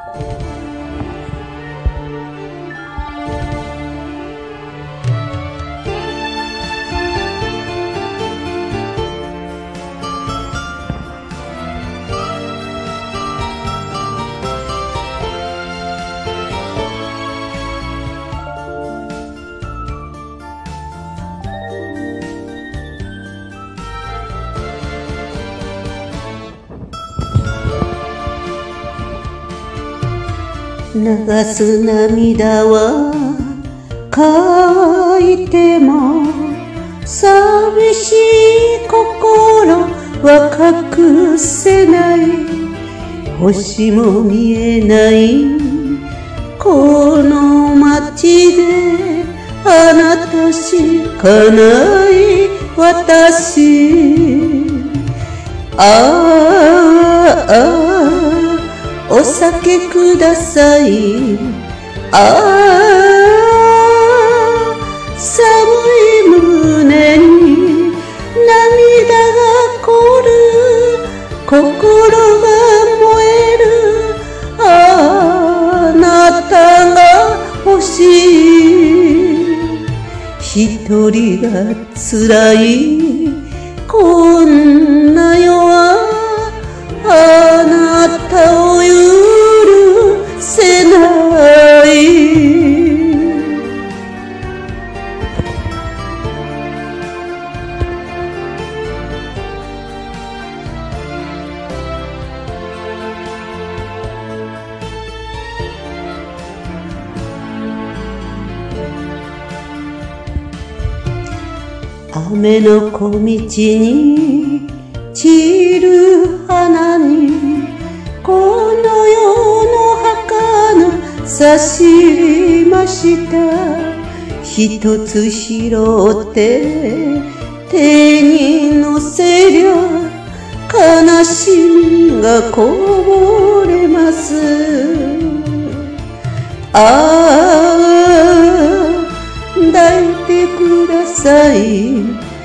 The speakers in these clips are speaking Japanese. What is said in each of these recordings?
流す涙は乾いても寂しい心は隠せない。星も見えないこの街であなたしかない私。お酒ください。寒い胸に涙が凍る、心が燃える。あなたが欲しい。一人が辛いこんな世はあなたを許せない。雨の小道に散る花にこの世の儚さ知りました。一つ拾って手に乗せりゃ悲しみがこぼれます。抱いてください。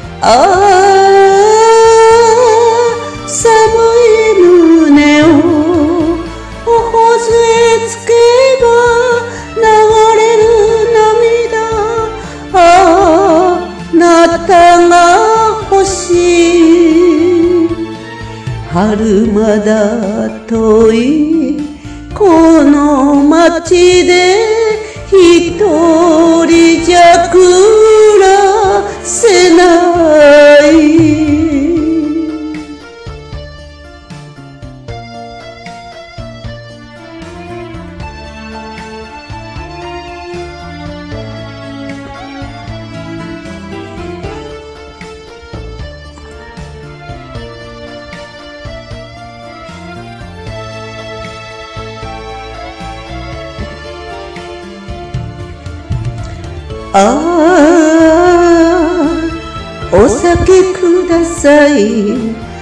寒い胸を頬杖つけば流れる涙。あなたが欲しい。春まだ遠いこの街で一人じゃ暮らせない。お酒ください。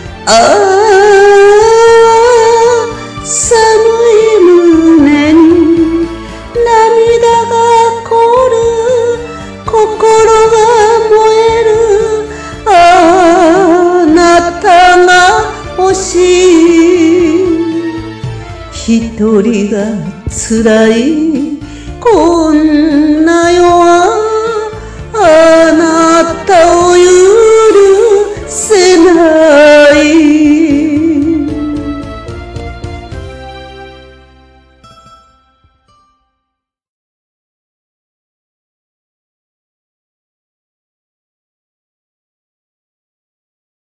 寒い胸に涙が凍る、心が燃える。あなたが欲しい。一人が辛いこん